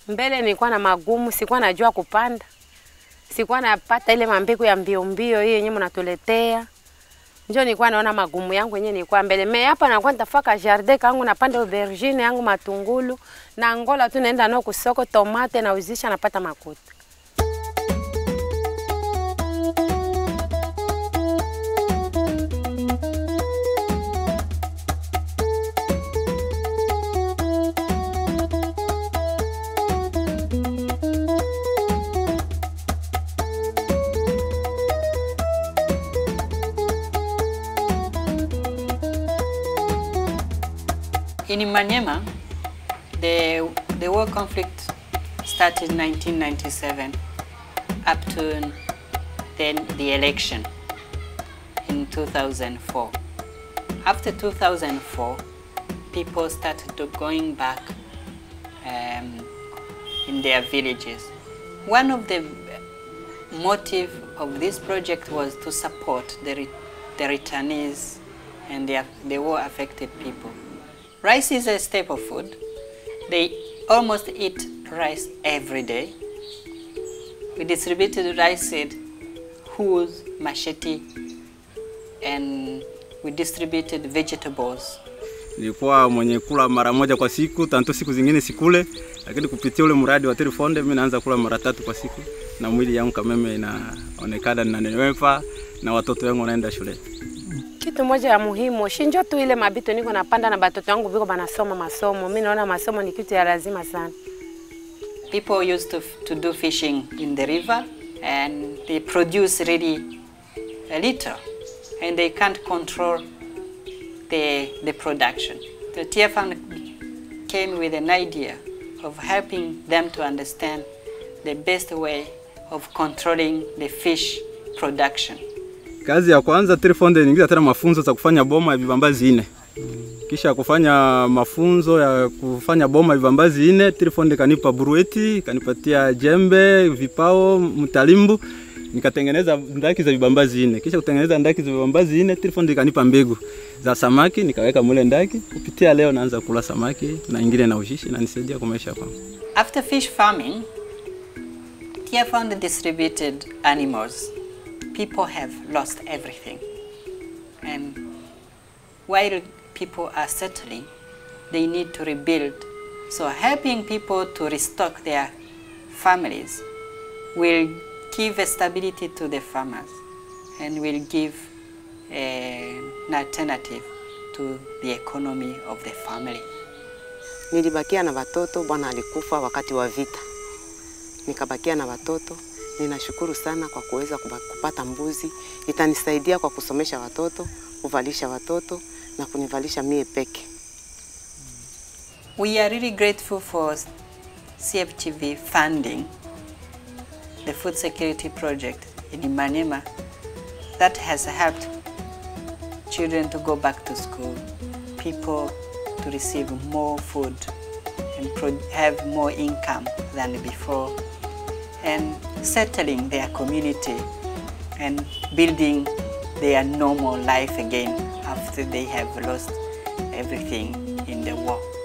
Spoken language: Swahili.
Mbele nilikuwa na magumu, sikuwa najua kupanda. Sikuwa napata ile mambegu ya mbio mbio hii yenyewe mnatuletea. Njoo nilikuwa naona magumu yangu yenyewe nilikuwa mbele. Mimi hapa nakuwa nitafaka jardin kangu napanda aubergine yangu matungulu na Angola tu naenda nao kusoko tomate na uzisha napata makuta. In Manyema, the war conflict started in 1997 up to then the election in 2004. After 2004, people started going back in their villages. One of the motive of this project was to support the returnees and the war-affected people. Rice is a staple food. They almost eat rice every day. We distributed rice seed, hulls, machete, and we distributed vegetables. Nilikuwa mwenye kula mara moja kwa siku, tanto siku zingine sikule, lakini kupitia ule mradi wa Terifonde mimi naanza kula mara 3 kwa siku na mwili yangu kameme inaonekana ninanenepa na watoto wangu wanaenda shule. Kitu moja ya muhimu, shinjo tu ile mabito niko napanda na batoto wangu biko banasoma masomo. Mimi naona masomo ni kitu ya lazima sana. People used to do fishing in the river and they produce really a little and they can't control the production. The TIA Fund came with an idea of helping them to understand the best way of controlling the fish production. Kazi ya kwanza Terifonde niingiza tena mafunzo za kufanya boma ya vibambazi 4. Kisha kufanya mafunzo ya kufanya boma ya vibambazi 4, Terifonde kanipa burueti, kanipatia jembe, vipao, mtalimbu, nikatengeneza ndaki za vibambazi 4. Kisha kutengeneza ndaki za vibambazi 4, Terifonde kanipa mbegu za samaki, nikaweka mule ndaki. Kupitia leo naanza kula samaki na ingine na ushishi na nisaidia kwa maisha kwangu. After fish farming, TIA Fund distributed animals. People have lost everything, and while people are settling, they need to rebuild. So helping people to restock their families will give a stability to the farmers and will give an alternative to the economy of the family. Nilibakia na watoto, bwana alikufa wakati wa vita. Nikabakia na watoto. Ninashukuru sana kwa kuweza kupata mbuzi. Itanisaidia kwa kusomesha watoto, kuvalisha watoto na kunivalisha mie peke. We are really grateful for CFTV funding the food security project in Manyema that has helped children to go back to school, people to receive more food and have more income than before, and settling their community and building their normal life again after they have lost everything in the war.